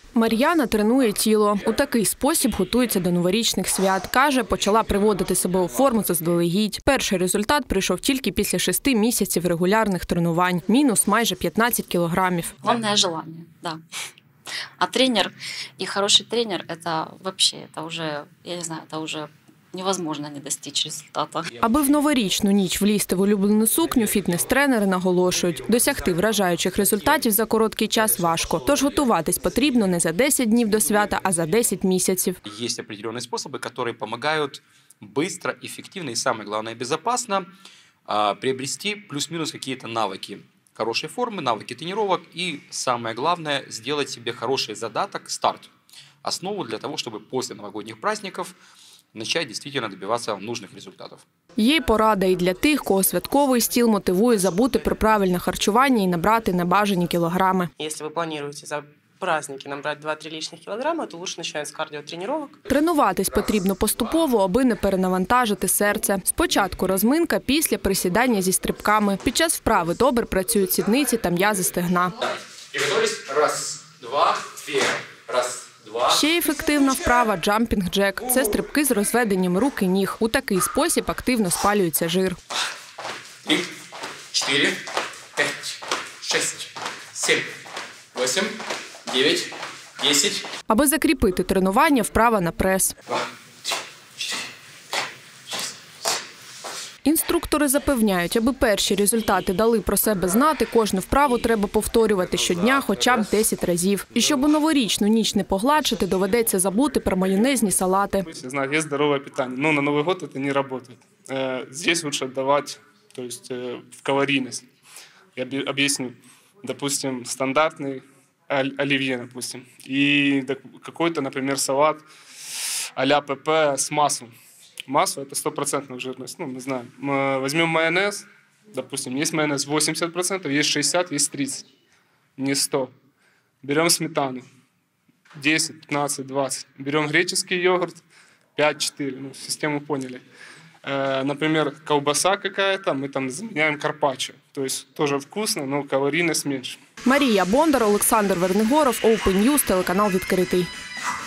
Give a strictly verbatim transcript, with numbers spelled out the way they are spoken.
Мар'яна тренує тіло. У такий спосіб готується до новорічних свят. Каже, почала приводити себе у форму заздалегідь. Перший результат прийшов тільки після шести місяців регулярних тренувань. Мінус майже п'ятнадцять кілограмів. Головне – желання, да. А тренер і хороший тренер – це взагалі, це вже, я не знаю, це вже невозможно не достичь результату. Аби в новорічну ніч влізти в улюблену сукню, фітнес-тренери наголошують, досягти вражаючих результатів за короткий час важко. Тож готуватись потрібно не за десять днів до свята, а за десять місяців. Є определенні способи, які допомагають швидко, ефективно і, саме головне, безпечно приобрести плюс-мінус якісь навики хорошей формы, навыки тренировок и, самое главное, сделать себе хороший задаток, старт, основу для того, чтобы после новогодних праздников начать действительно добиваться нужных результатов. Є й порада і для тих, кого святковий стіл мотивує забути про правильне харчування і набрати небажані кілограми. Якщо ви плануєте за праздники набрати два-три лишніх кілограми, то краще починати з кардіотренувань. Тренуватись потрібно поступово, аби не перенавантажити серце. Спочатку розминка, після присідання зі стрибками. Під час вправи добре працюють сідниці та м'язи стегна. Приготовились? Раз, два, три, раз. Ще ефективна вправа – джампінг-джек. Це стрибки з розведенням рук і ніг. У такий спосіб активно спалюється жир. Три, чотири, п'ять, шість, сім, вісім, дев'ять, десять. Аби закріпити тренування – вправа на прес. Інструктори запевняють, аби перші результати дали про себе знати, кожну вправу треба повторювати щодня хоча б десять разів. І щоб у новорічну ніч не погладшити, доведеться забути про майонезні салати. Знаю, є здорове питання, але на Новий год це не працює. Здесь лучше давати, то есть в калорийность. Я объясню. Допустим, стандартный оливье, допустим, и какой-то, например, салат а-ля ПП с маслом. Масло – это стопроцентная жирность. Ну, мы знаем. Мы возьмем майонез, допустим, есть майонез восемьдесят процентов, есть шестьдесят, есть тридцать, не сто. Берем сметану десять, пятнадцать, двадцать. Берем греческий йогурт пять-четыре, ну, систему поняли. Э, например, колбаса какая-то, мы там заменяем карпаччо. То есть тоже вкусно, но калорийность меньше. Марія Бондар, Олександр Вернигоров, Open News, телеканал «Відкритий».